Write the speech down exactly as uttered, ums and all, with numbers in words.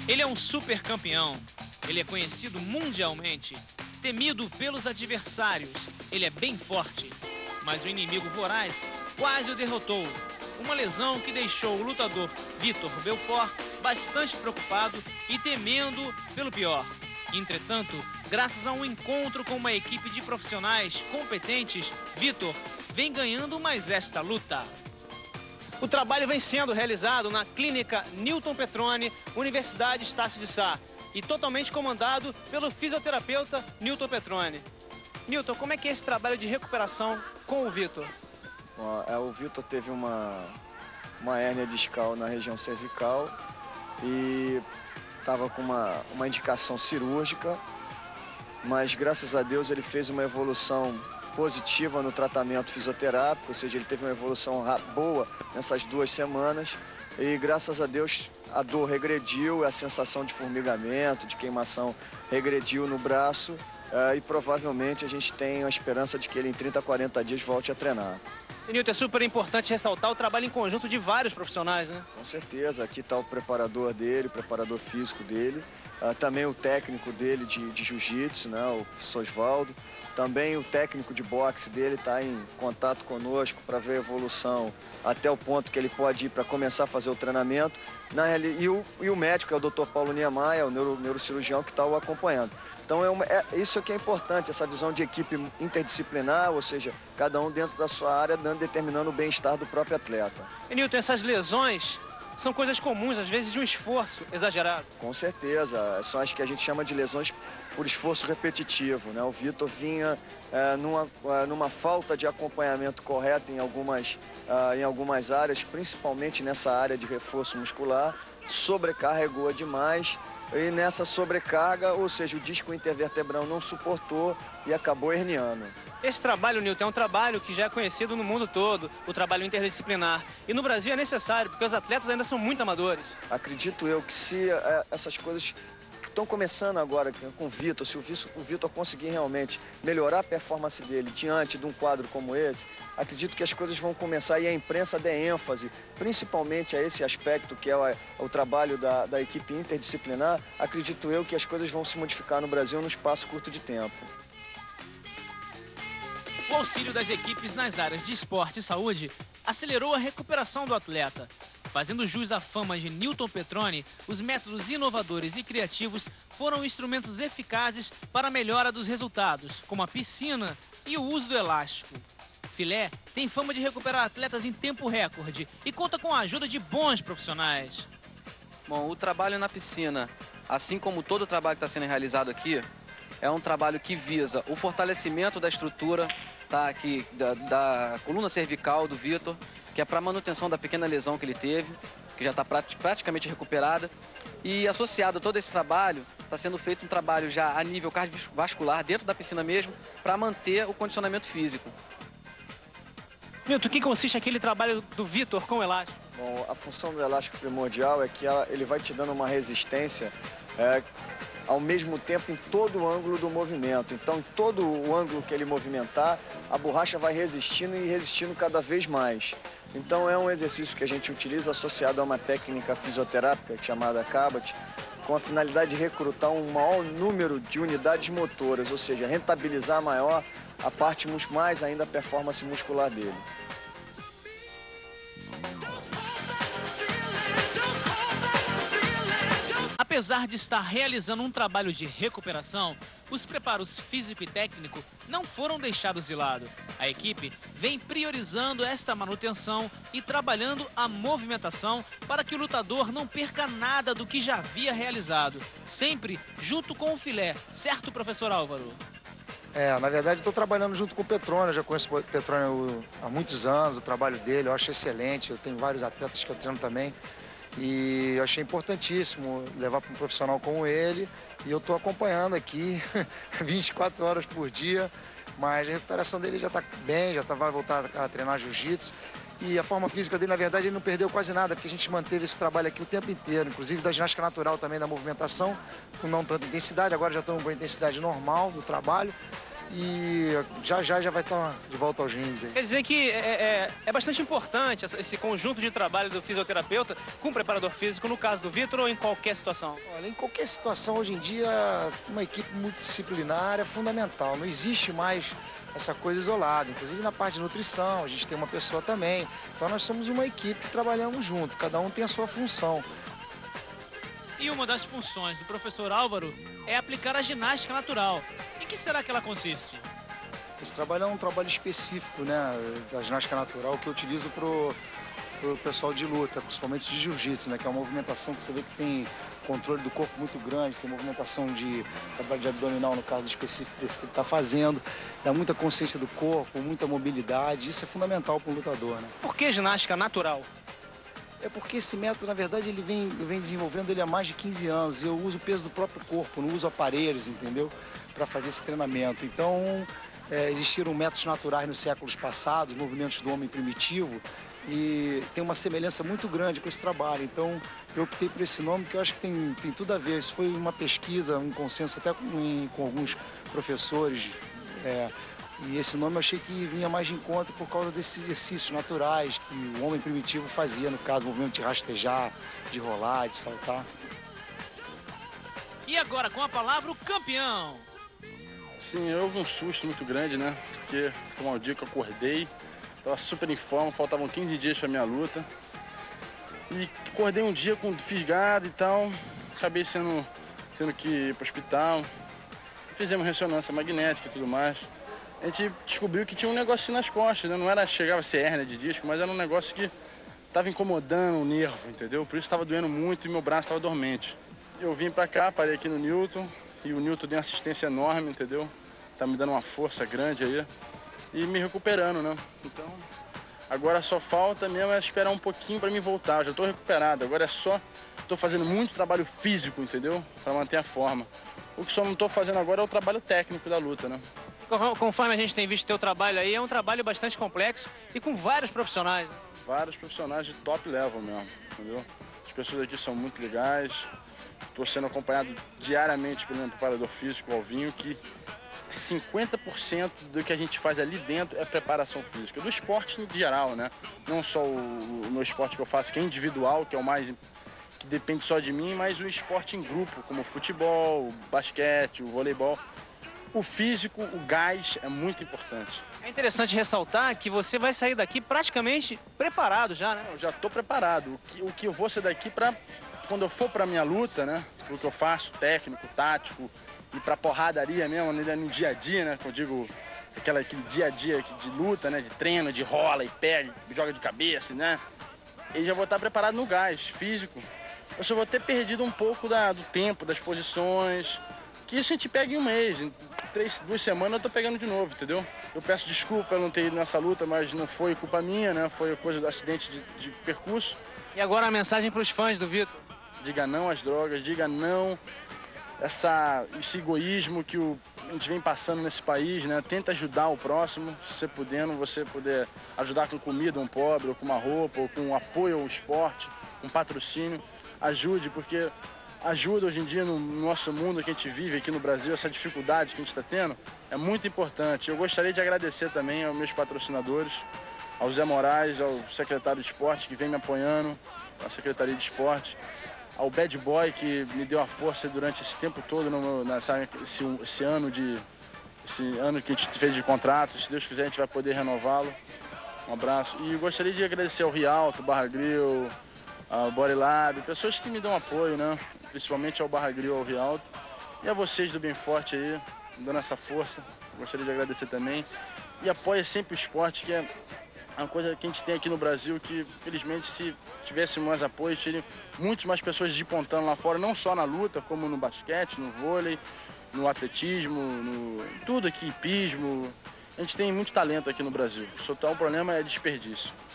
Ele é um super campeão. Ele é conhecido mundialmente, temido pelos adversários. Ele é bem forte, mas o inimigo voraz quase o derrotou. Uma lesão que deixou o lutador Vitor Belfort bastante preocupado e temendo pelo pior. Entretanto, graças a um encontro com uma equipe de profissionais competentes, Vitor vem ganhando mais esta luta. O trabalho vem sendo realizado na clínica Newton Petrone, Universidade Estácio de Sá, e totalmente comandado pelo fisioterapeuta Newton Petrone. Newton, como é que é esse trabalho de recuperação com o Vitor? Bom, é, o Vitor teve uma, uma hérnia discal na região cervical e estava com uma, uma indicação cirúrgica, mas graças a Deus ele fez uma evolução positiva no tratamento fisioterápico, ou seja, ele teve uma evolução boa nessas duas semanas e graças a Deus a dor regrediu, a sensação de formigamento, de queimação regrediu no braço uh, e provavelmente a gente tem a esperança de que ele em trinta a quarenta dias volte a treinar. Newton, é super importante ressaltar o trabalho em conjunto de vários profissionais, né? Com certeza, aqui está o preparador dele, o preparador físico dele, uh, também o técnico dele de, de jiu-jitsu, né, o Sosvaldo. Também o técnico de boxe dele está em contato conosco para ver a evolução até o ponto que ele pode ir para começar a fazer o treinamento. Na reali... e, o, e o médico é o doutor Paulo Niemeyer, o neuro, neurocirurgião que está o acompanhando. Então é, uma, é isso aqui é importante, essa visão de equipe interdisciplinar, ou seja, cada um dentro da sua área dando, determinando o bem-estar do próprio atleta. E Newton, essas lesões são coisas comuns, às vezes de um esforço exagerado. Com certeza, são as que a gente chama de lesões por esforço repetitivo, né? O Vitor vinha é, numa, numa falta de acompanhamento correto em algumas, uh, em algumas áreas, principalmente nessa área de reforço muscular, sobrecarregou demais e nessa sobrecarga, ou seja, o disco intervertebral não suportou e acabou herniando. Esse trabalho, Newton, é um trabalho que já é conhecido no mundo todo, o trabalho interdisciplinar. E no Brasil é necessário, porque os atletas ainda são muito amadores. Acredito eu que se é, essas coisas que estão começando agora com o Vitor, se o Vitor conseguir realmente melhorar a performance dele diante de um quadro como esse, acredito que as coisas vão começar e a imprensa der ênfase, principalmente a esse aspecto que é o, o trabalho da, da equipe interdisciplinar, acredito eu que as coisas vão se modificar no Brasil num espaço curto de tempo. O auxílio das equipes nas áreas de esporte e saúde acelerou a recuperação do atleta. Fazendo jus à fama de Newton Petrone, os métodos inovadores e criativos foram instrumentos eficazes para a melhora dos resultados, como a piscina e o uso do elástico. Filé tem fama de recuperar atletas em tempo recorde e conta com a ajuda de bons profissionais. Bom, o trabalho na piscina, assim como todo o trabalho que está sendo realizado aqui, é um trabalho que visa o fortalecimento da estrutura, tá, aqui, da, da coluna cervical do Vitor, que é para manutenção da pequena lesão que ele teve, que já está praticamente recuperada. E associado a todo esse trabalho, está sendo feito um trabalho já a nível cardiovascular, dentro da piscina mesmo, para manter o condicionamento físico. Newton, o que consiste aquele trabalho do Vitor com o elástico? Bom, a função do elástico primordial é que ela, ele vai te dando uma resistência é, ao mesmo tempo em todo o ângulo do movimento. Então, em todo o ângulo que ele movimentar, a borracha vai resistindo e resistindo cada vez mais. Então, é um exercício que a gente utiliza associado a uma técnica fisioterápica chamada Cabot, com a finalidade de recrutar um maior número de unidades motoras, ou seja, rentabilizar maior a parte mais ainda a performance muscular dele. Apesar de estar realizando um trabalho de recuperação, os preparos físico e técnico não foram deixados de lado. A equipe vem priorizando esta manutenção e trabalhando a movimentação para que o lutador não perca nada do que já havia realizado. Sempre junto com o filé, certo, professor Álvaro? É, na verdade estou trabalhando junto com o Petrone, eu já conheço o Petrone há muitos anos, o trabalho dele eu acho excelente, eu tenho vários atletas que eu treino também. E eu achei importantíssimo levar para um profissional como ele. E eu estou acompanhando aqui vinte e quatro horas por dia. Mas a recuperação dele já está bem, já tá, vai voltar a treinar jiu-jitsu. E a forma física dele, na verdade, ele não perdeu quase nada, porque a gente manteve esse trabalho aqui o tempo inteiro. Inclusive da ginástica natural também, da movimentação, com não tanta intensidade. Agora já estamos com a intensidade normal do trabalho. e já já já vai estar de volta aos rings aí. Quer dizer que é, é, é bastante importante esse conjunto de trabalho do fisioterapeuta com o preparador físico, no caso do Vitor, ou em qualquer situação? Olha, em qualquer situação, hoje em dia, uma equipe multidisciplinar é fundamental. Não existe mais essa coisa isolada. Inclusive na parte de nutrição, a gente tem uma pessoa também. Então nós somos uma equipe que trabalhamos junto, cada um tem a sua função. E uma das funções do professor Álvaro é aplicar a ginástica natural. Em que será que ela consiste? Esse trabalho é um trabalho específico, né, da ginástica natural que eu utilizo para o pessoal de luta, principalmente de jiu-jitsu, né, que é uma movimentação que você vê que tem controle do corpo muito grande, tem movimentação de trabalho de abdominal, no caso específico desse que ele está fazendo, dá muita consciência do corpo, muita mobilidade, isso é fundamental para um lutador, né? Por que ginástica natural? É porque esse método, na verdade, ele vem, vem desenvolvendo ele há mais de quinze anos. Eu uso o peso do próprio corpo, não uso aparelhos, entendeu? Para fazer esse treinamento. Então, é, existiram métodos naturais nos séculos passados, movimentos do homem primitivo, e tem uma semelhança muito grande com esse trabalho. Então, eu optei por esse nome, que eu acho que tem, tem tudo a ver. Isso foi uma pesquisa, um consenso até com, em, com alguns professores. É, E esse nome eu achei que vinha mais de encontro por causa desses exercícios naturais que o homem primitivo fazia, no caso, o movimento de rastejar, de rolar, de saltar. E agora, com a palavra, o campeão. Sim, houve um susto muito grande, né? Porque foi um dia que eu acordei, estava super em forma, faltavam quinze dias para minha luta. E acordei um dia com fisgado e tal, acabei sendo, tendo que ir para o hospital. Fizemos ressonância magnética e tudo mais. A gente descobriu que tinha um negocinho nas costas, né? Não era, chegava a ser hérnia de disco, mas era um negócio que estava incomodando o nervo, entendeu? Por isso estava doendo muito e meu braço estava dormente. Eu vim pra cá, parei aqui no Newton, e o Newton deu uma assistência enorme, entendeu? Tá me dando uma força grande aí e me recuperando, né? Então, agora só falta mesmo é esperar um pouquinho para me voltar. Eu já tô recuperado, agora é só, tô fazendo muito trabalho físico, entendeu? Para manter a forma. O que só não tô fazendo agora é o trabalho técnico da luta, né? Conforme a gente tem visto teu trabalho aí, é um trabalho bastante complexo e com vários profissionais, né? Vários profissionais de top level mesmo, entendeu? As pessoas aqui são muito legais. Estou sendo acompanhado diariamente pelo meu preparador físico, o Alvinho, que cinquenta por cento do que a gente faz ali dentro é preparação física. Do esporte em geral, né? Não só o, o meu esporte que eu faço, que é individual, que é o mais... que depende só de mim, mas o esporte em grupo, como o futebol, o basquete, o voleibol. O físico, o gás é muito importante. É interessante ressaltar que você vai sair daqui praticamente preparado já, né? Eu já estou preparado. O que, o que eu vou sair daqui para quando eu for para minha luta, né? O que eu faço, técnico, tático e para porradaria mesmo, no dia a dia, né? Que eu digo, aquela, aquele dia a dia de luta, né? De treino, de rola e pega, joga de cabeça, né? E já vou estar preparado no gás físico. Eu só vou ter perdido um pouco da, do tempo, das posições. Que isso a gente pega em um mês, em três, duas semanas eu tô pegando de novo, entendeu? Eu peço desculpa por não ter ido nessa luta, mas não foi culpa minha, né? Foi coisa do acidente de, de percurso. E agora a mensagem para os fãs do Vitor? Diga não às drogas, diga não essa, esse egoísmo que o, a gente vem passando nesse país, né? Tenta ajudar o próximo, se você podendo, você puder ajudar com comida um pobre, ou com uma roupa, ou com apoio ao esporte, com patrocínio. Ajude, porque ajuda hoje em dia no nosso mundo que a gente vive aqui no Brasil, essa dificuldade que a gente está tendo, é muito importante. Eu gostaria de agradecer também aos meus patrocinadores, ao Zé Moraes, ao secretário de esporte que vem me apoiando, à Secretaria de Esporte, ao Bad Boy que me deu a força durante esse tempo todo, no, nessa, esse, esse, ano de, esse ano que a gente fez de contrato. Se Deus quiser a gente vai poder renová-lo. Um abraço. E gostaria de agradecer ao Rialto, Barra Grill, ao Body Lab, pessoas que me dão apoio, né? Principalmente ao Barra Grill, ao Rialto. E a vocês do Bem Forte aí, dando essa força. Gostaria de agradecer também. E apoia sempre o esporte, que é uma coisa que a gente tem aqui no Brasil, que felizmente se tivesse mais apoio, teria muitas mais pessoas despontando lá fora, não só na luta, como no basquete, no vôlei, no atletismo, no tudo aqui, hipismo. A gente tem muito talento aqui no Brasil. Só tá um problema é desperdício.